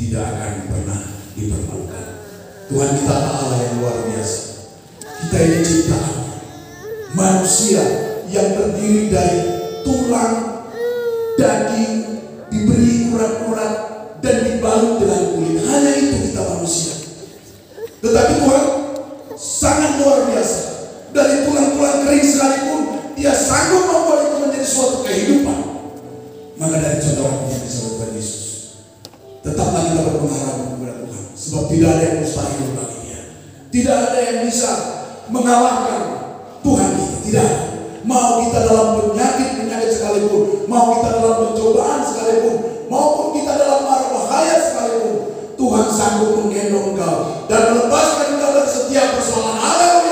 tidak akan pernah diperlukan. Tuhan kita Allah yang luar biasa. Kita ini ciptaan manusia yang terdiri dari tulang, daging, diberi urat-urat dan dibalut dengan kulit. Hanya itu kita manusia. Tetapi Tuhan sangat luar biasa. Dari tulang-tulang kering sekalipun Dia sanggup membuat itu menjadi suatu kehidupan. Maka dari saudara yang disebut Tuhan Yesus, tetaplah kita berpengharapan kepada Tuhan. Sebab tidak ada yang mustahil bagi Dia. Tidak ada yang bisa mengalahkan Tuhan kita. Tidak. Mau kita dalam penyakit sekalipun, mau kita dalam pencobaan sekalipun, maupun kita dalam mara bahaya sekalipun, Tuhan sanggup menggendong engkau dan melepaskan engkau dari setiap persoalan. Haleluya.